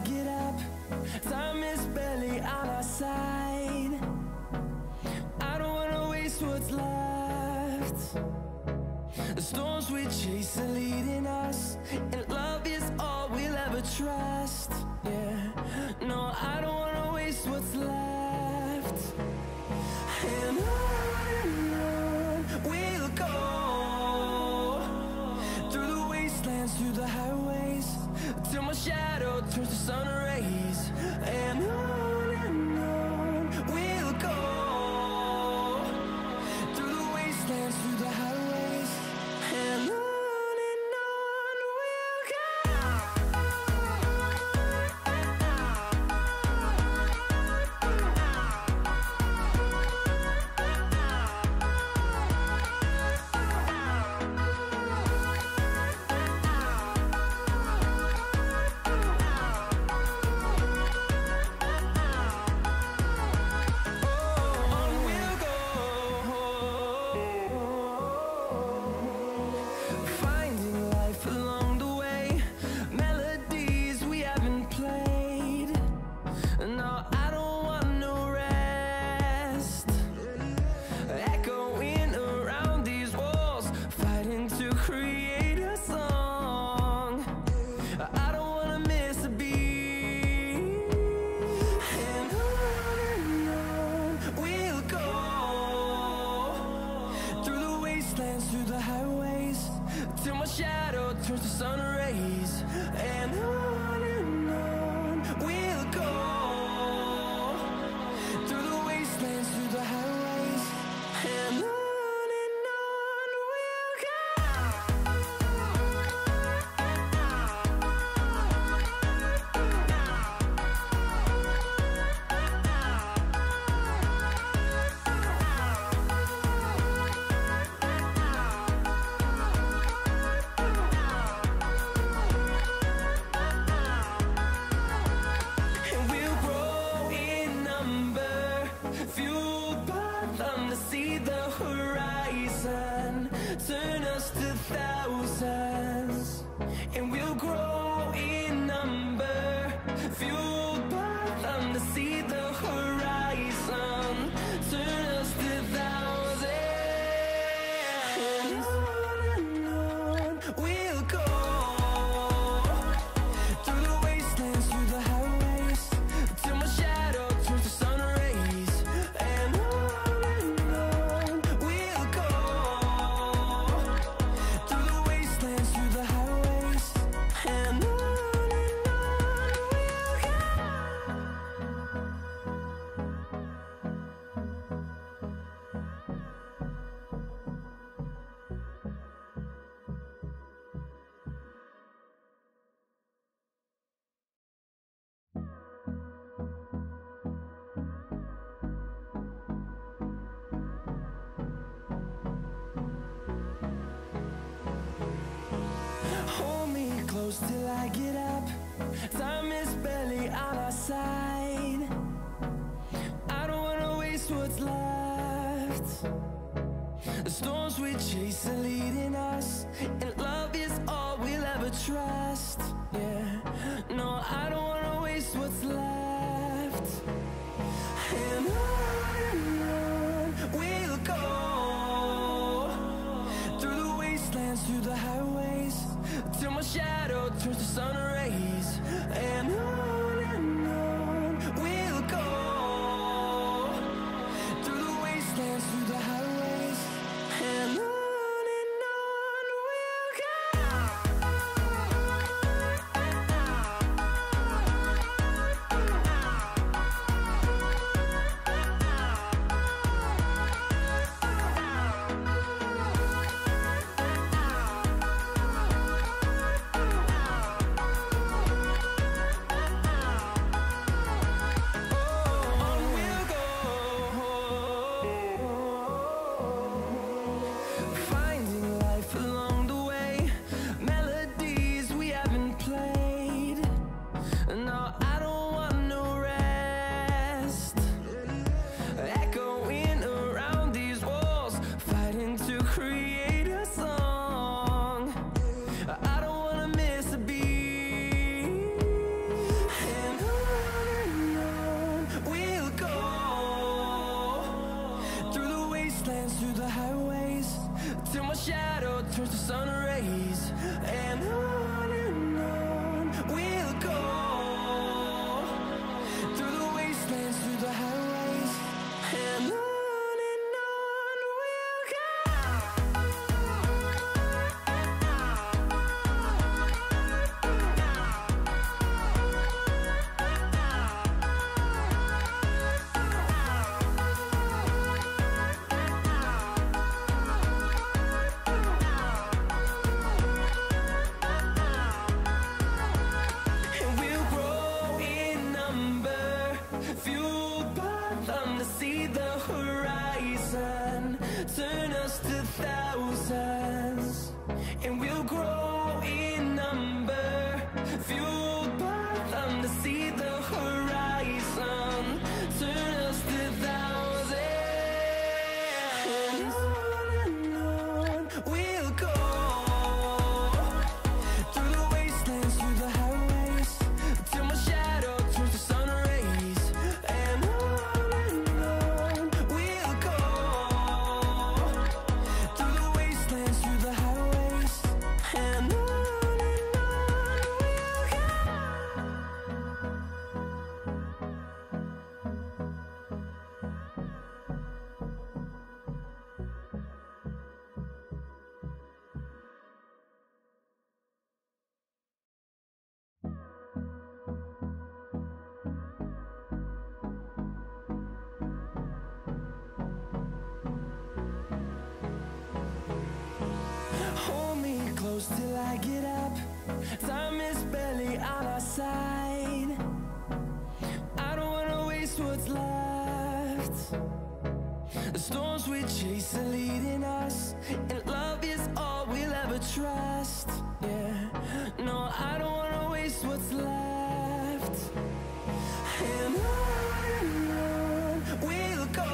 get up. Time is barely on our side. I don't wanna waste what's left. The storms we chase are leading us, and love is all we'll ever trust. Yeah, no, I don't wanna waste what's left. And on we'll go, through the wastelands, through the highways, till my shadow turns to sun rays. And on we'll go, through the wastelands, through the highways, and on we'll go. Through the highways, till my shadow turns to sun rays. And on we'll go, through the wastelands, through the highways, and on we'll go. See the horizon, turn us to thousands, and we'll grow in number, fueled by them. To see the horizon, turn us to thousands, and on we'll go, through the wastelands, through the highways, till my shadow turns to sun rays. And close till I get up. Time is barely on our side. I don't wanna waste what's left. The storms we chase are leading us, and love is all we'll ever trust. Yeah, no, I don't wanna waste what's left. And on we'll go, through the wastelands, through the highways, till my shadow turns to sun rays. And on we'll go, through the wastelands, through the highways, and on we'll go. And wastelands, through the highways, till my shadow turns to sun rays. And on we'll go, through the wastelands, through the highways, and on we'll go. See the horizon turn us to thousands, and we'll grow in number, fueled by them to see the horizon turn us to thousands. And on we'll go, through the wastelands, through the highways, till my shadow turns to sun rays. And hold me close till I get up. Time is barely on our side. I don't wanna waste what's left. The storms we chase are leading us, and love is all we'll ever trust. Yeah, no, I don't wanna waste what's left. And on we'll go,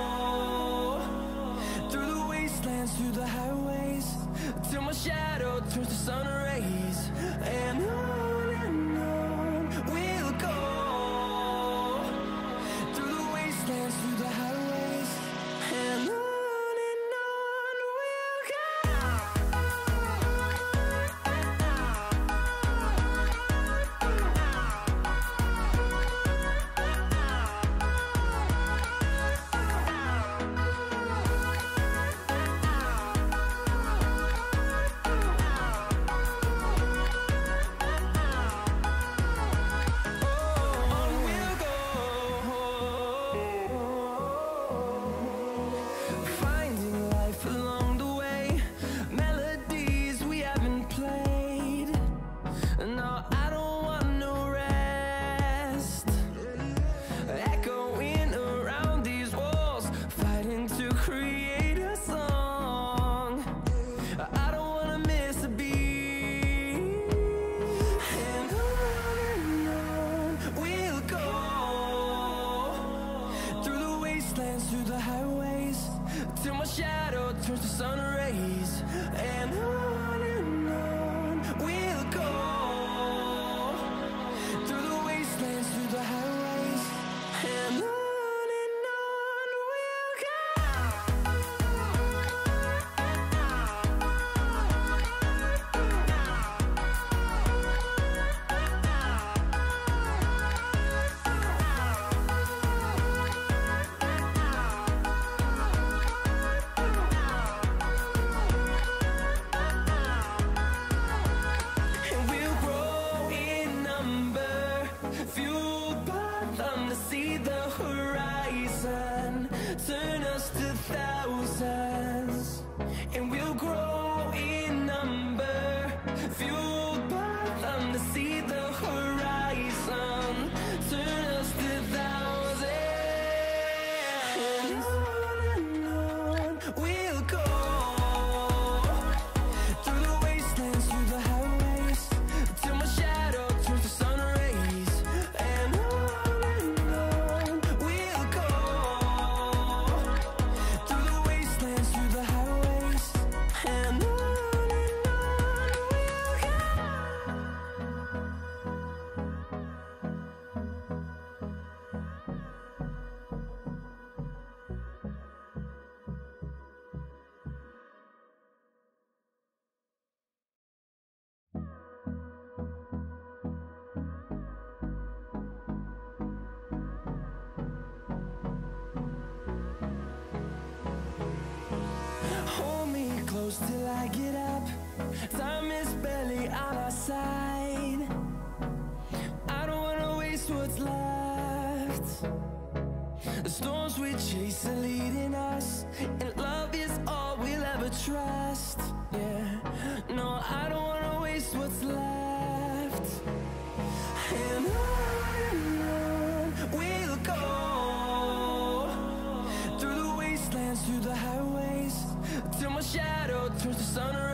through the wastelands, through the highways, till my shadow turns to sun rays. And on we'll go, through the wastelands, through the highways, and on we'll go. Through the highways, till my shadow turns to sun rays. And on we'll go, through the wastelands, through the highways, and on we'll go. See the horizon turn us to thousands, and we'll grow in number, fueled by them to see the horizon turn us to thousands. And on we'll go, through the wastelands, through the highways, till my shadow turns to sun rays. And we'll go, through the wastelands, The storms we chase are leading us, and love is all we'll ever trust. Yeah, no, I don't wanna waste what's left. And on we'll go, through the wastelands, through the highways, till my shadow turns to sun rays.